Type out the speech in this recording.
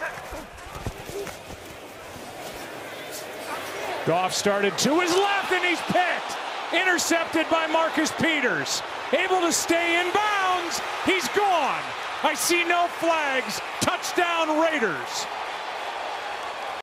Goff started to his left, and he's picked. Intercepted by Marcus Peters. Able to stay in bounds. He's gone. I see no flags. Touchdown Raiders.